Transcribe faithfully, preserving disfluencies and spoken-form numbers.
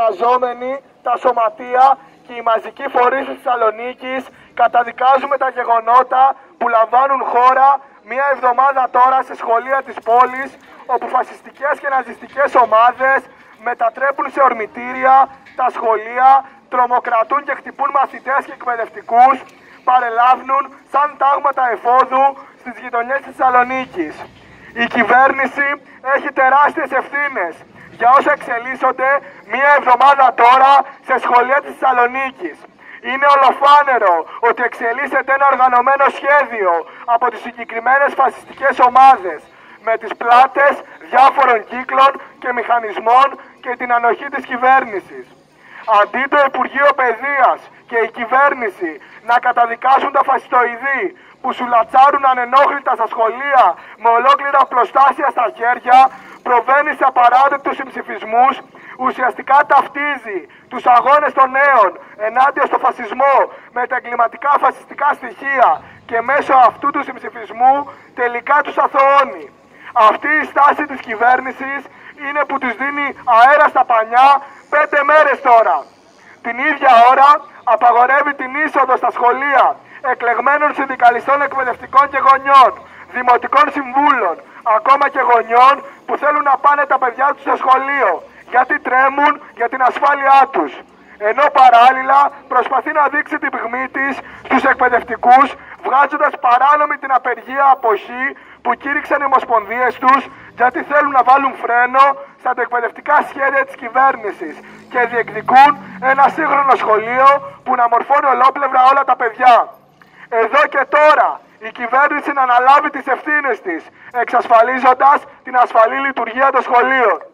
εργαζόμενοι, τα σωματεία και οι μαζικοί φορείς της Θεσσαλονίκης καταδικάζουμε τα γεγονότα που λαμβάνουν χώρα μία εβδομάδα τώρα σε σχολεία της πόλης, όπου φασιστικές και ναζιστικές ομάδες μετατρέπουν σε ορμητήρια τα σχολεία, τρομοκρατούν και χτυπούν μαθητές και εκπαιδευτικούς, παρελάβουν σαν τάγματα εφόδου στις γειτονιές της Θεσσαλονίκης. Η κυβέρνηση έχει τεράστιες ευθύνες για όσα εξελίσσονται μία εβδομάδα τώρα σε σχολεία της Θεσσαλονίκης. Είναι ολοφάνερο ότι εξελίσσεται ένα οργανωμένο σχέδιο από τις συγκεκριμένες φασιστικές ομάδες με τις πλάτες διάφορων κύκλων και μηχανισμών και την ανοχή της κυβέρνησης. Αντί το Υπουργείο Παιδείας και η κυβέρνηση να καταδικάσουν τα φασιστοειδή που σουλατσάρουν ανενόχλητα στα σχολεία με ολόκληρα πλωστάσια στα χέρια, προβαίνει σε απαράδεκτους συμψηφισμούς, ουσιαστικά ταυτίζει τους αγώνες των νέων ενάντια στο φασισμό με τα εγκληματικά φασιστικά στοιχεία και μέσω αυτού του συμψηφισμού τελικά τους αθωώνει. Αυτή η στάση της κυβέρνησης είναι που τους δίνει αέρα στα πανιά πέντε μέρες τώρα. Την ίδια ώρα απαγορεύει την είσοδο στα σχολεία εκλεγμένων συνδικαλιστών εκπαιδευτικών και γονιών, δημοτικών συμβούλων, ακόμα και γονιών που θέλουν να πάνε τα παιδιά τους στο σχολείο, γιατί τρέμουν για την ασφάλειά τους. Ενώ παράλληλα προσπαθεί να δείξει την πυγμή της στους εκπαιδευτικούς, βγάζοντας παράνομη την απεργία αποχή που κήρυξαν οι ομοσπονδίες τους, γιατί θέλουν να βάλουν φρένο στα εκπαιδευτικά σχέδια της κυβέρνησης και διεκδικούν ένα σύγχρονο σχολείο που να μορφώνει ολόπλευρα όλα τα παιδιά. Εδώ και τώρα η κυβέρνηση να αναλάβει τις ευθύνες της, εξασφαλίζοντας την ασφαλή λειτουργία των σχολείων.